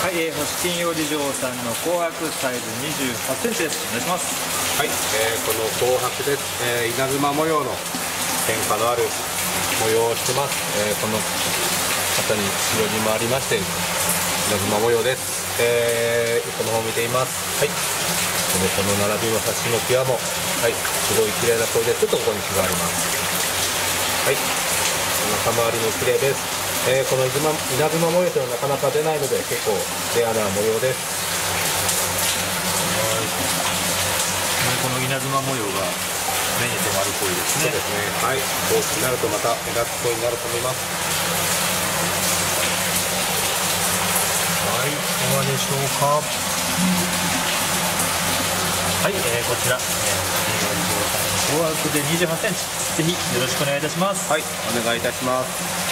はい、星金曜理嬢さんの紅白サイズ28センチです。お願いします。 はい、この紅白です。稲妻模様の変化のある模様をしてます。この肩に白地もありまして稲妻模様です。この方を見ています。はい、この並びの端の際も、はい、すごい綺麗な声で、ちょっとここに毛があります。はい、中回りも綺麗です。この稲妻模様というのはなかなか出ないので結構レアな模様です。 この稲妻模様が目に留まる声ですね。 そうですね。はい、大きくなるとまた目立つ声になると思います。 はい、いかがでしょうか。はい、こちら、紅白で28センチ、ぜひよろしくお願いいたします。 はい、お願いいたします。